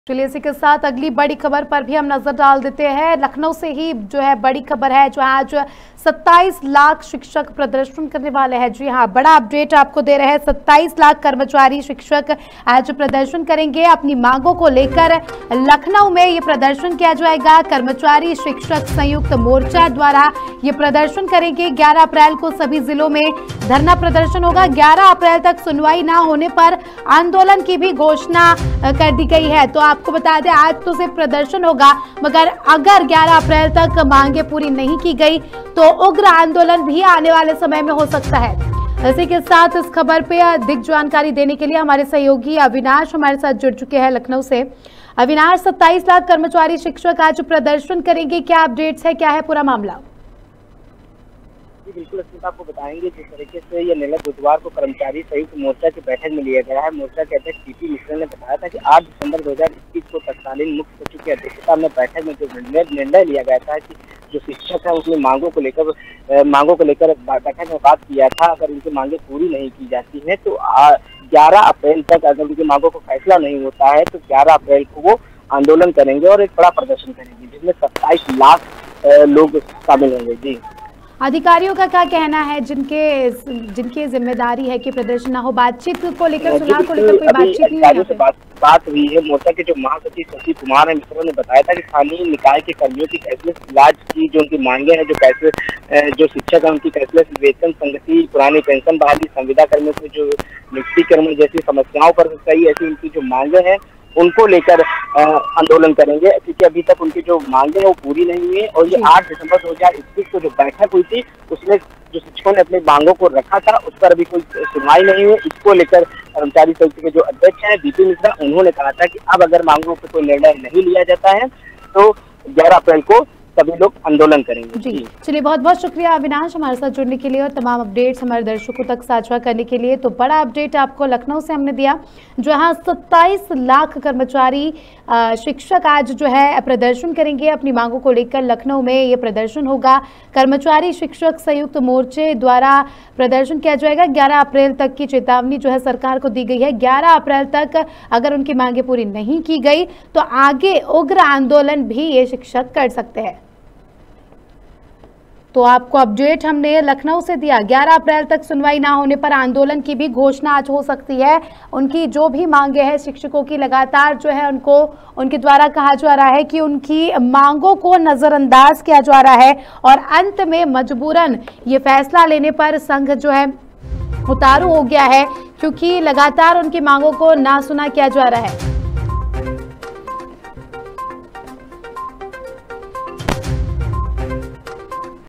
चलिए इसी के साथ अगली बड़ी खबर पर भी हम नजर डाल देते हैं। लखनऊ से ही जो है बड़ी खबर है, जो आज 27 लाख शिक्षक प्रदर्शन करने वाले हैं। जी हाँ, बड़ा अपडेट आपको दे रहे हैं। 27 लाख कर्मचारी शिक्षक आज प्रदर्शन करेंगे अपनी मांगों को लेकर। लखनऊ में ये प्रदर्शन किया जाएगा। कर्मचारी शिक्षक संयुक्त मोर्चा द्वारा ये प्रदर्शन करेंगे। 11 अप्रैल को सभी जिलों में धरना प्रदर्शन होगा। 11 अप्रैल तक सुनवाई ना होने पर आंदोलन की भी घोषणा कर दी गई है। तो आपको बता दें, आज तो सिर्फ प्रदर्शन होगा, मगर अगर 11 अप्रैल तक मांगे पूरी नहीं की गई तो उग्र आंदोलन भी आने वाले समय में हो सकता है। इसी के साथ इस खबर पे अधिक जानकारी देने के लिए हमारे सहयोगी अविनाश हमारे साथ जुड़ चुके हैं लखनऊ से। अविनाश, 27 लाख कर्मचारी शिक्षक आज प्रदर्शन करेंगे, क्या अपडेट्स है, क्या है पूरा मामला? जी बिल्कुल, अस्मिता आपको बताएंगे जिस तरीके से यह निर्णय बुधवार को कर्मचारी संयुक्त मोर्चा की बैठक में लिया गया है। मोर्चा के अध्यक्ष टीपी मिश्रा ने बताया था कि 8 दिसंबर 2021 को तत्कालीन मुख्य सचिव की अध्यक्षता में बैठक में जो निर्णय लिया गया था कि जो शिक्षक है उसमें मांगों को लेकर बैठक में बात किया था। अगर उनकी मांगे पूरी नहीं की जाती है तो 11 अप्रैल तक अगर उनकी मांगों को फैसला नहीं होता है तो 11 अप्रैल को वो आंदोलन करेंगे और एक बड़ा प्रदर्शन करेंगे, जिसमें 27 लाख लोग शामिल होंगे। जी, अधिकारियों का क्या कहना है जिनकी जिम्मेदारी है कि प्रदर्शन ना हो? बातचीत को लेकर, सुधार को लेकर कोई बातचीत नहीं है? बात हुई है। मोर्चा के जो महासचिव शशि कुमार है मिश्रा ने बताया था कि स्थानीय निकाय के कर्मियों की कैशलेस इलाज की जो उनकी मांगे हैं, जो शिक्षक है उनकी कैशलेस वेतन, संगति, पुरानी पेंशन बहाली, संविदा कर्मियों की जो नियुक्तिकरण जैसी समस्याओं पर कई ऐसी उनकी जो मांगे हैं उनको लेकर आंदोलन करेंगे, क्योंकि अभी तक उनकी जो मांगे हैं वो पूरी नहीं हुई है। और ये 8 दिसंबर 2021 को जो बैठक हुई थी उसमें जो शिक्षकों ने अपनी मांगों को रखा था उस पर अभी कोई सुनवाई नहीं हुई। इसको लेकर कर्मचारी संघ के जो अध्यक्ष हैं टीपी मिश्रा, उन्होंने कहा था कि अब अगर मांगों पर कोई निर्णय नहीं लिया जाता है तो 11 अप्रैल को सभी लोग आंदोलन करेंगे। जी, चलिए बहुत बहुत शुक्रिया अविनाश हमारे साथ जुड़ने के लिए और तमाम अपडेट्स हमारे दर्शकों तक साझा करने के लिए। तो बड़ा अपडेट आपको लखनऊ से हमने दिया, जहां 27 लाख कर्मचारी शिक्षक आज जो है प्रदर्शन करेंगे अपनी मांगों को लेकर। लखनऊ में ये प्रदर्शन होगा। कर्मचारी शिक्षक संयुक्त मोर्चे द्वारा प्रदर्शन किया जाएगा। 11 अप्रैल तक की चेतावनी जो है सरकार को दी गई है। 11 अप्रैल तक अगर उनकी मांगे पूरी नहीं की गई तो आगे उग्र आंदोलन भी ये शिक्षक कर सकते हैं। तो आपको अपडेट हमने लखनऊ से दिया। 11 अप्रैल तक सुनवाई ना होने पर आंदोलन की भी घोषणा आज हो सकती है। उनकी जो भी मांगे हैं शिक्षकों की, लगातार जो है उनके द्वारा कहा जा रहा है कि उनकी मांगों को नजरअंदाज किया जा रहा है और अंत में मजबूरन ये फैसला लेने पर संघ जो है उतारू हो गया है, क्योंकि लगातार उनकी मांगों को ना सुना किया जा रहा है।